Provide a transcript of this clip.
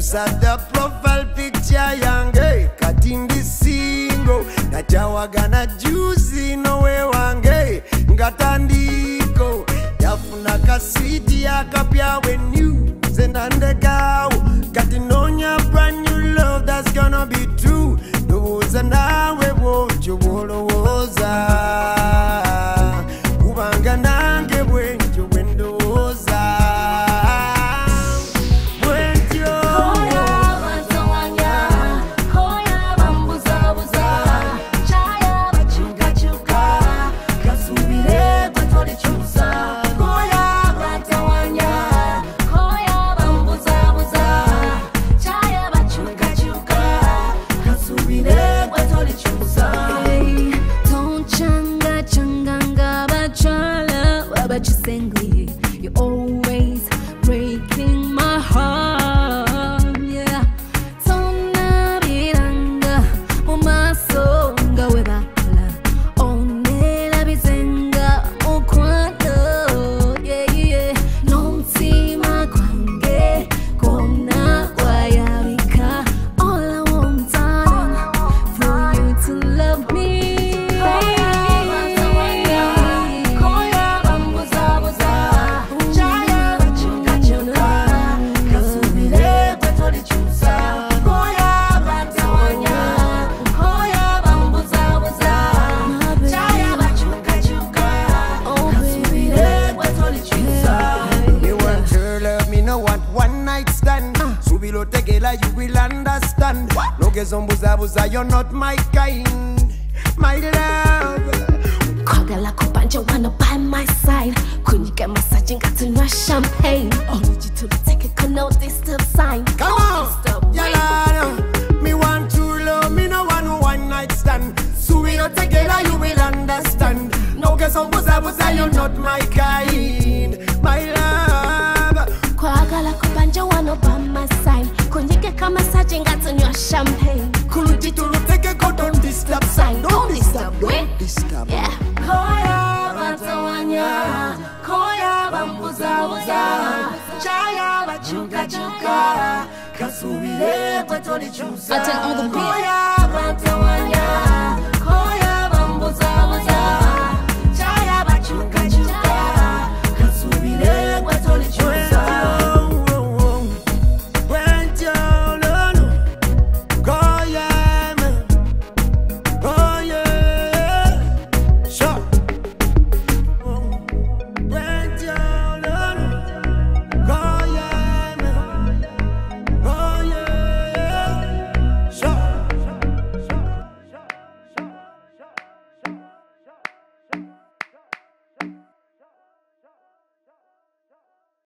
Inside the profile picture yange katindi singo nachawagana juicy no we wange ngatandiko yafuna kasiti yakapya when you zendandegao katinonya brand new love that's gonna be true ndowoza nawe wojo wolowoza kubanga nange bwenjo wendowoza You're always breaking my heart, yeah. Tona biranga, mumasonga webala, onela bizenga, ukwano, yeah, yeah. Nontima kwange, kona kwayabika. All I want, darling, for you to love me. You will understand. No gezombuzabuza, you're not my kind, my love. Kogala kubanja wanna by my side. Couldn't you get massage and got to know champagne? I need you to take a canal this stop sign. Come on, yalla. Me want to love, me no want one night stand. So we don't take it, you will understand. No gezombuzabuza, you're not my kind, my love. Kogala kubanja wanna by my side. Kunyike kama massage got on your champagne. Kuluji to take a go, don't disturb sign. Don't disturb, don't disturb. Yeah. Koya batawanya, koya bambuza buza, chaya bachuka chuka, kasubire patoli chusa. Koya batawanya.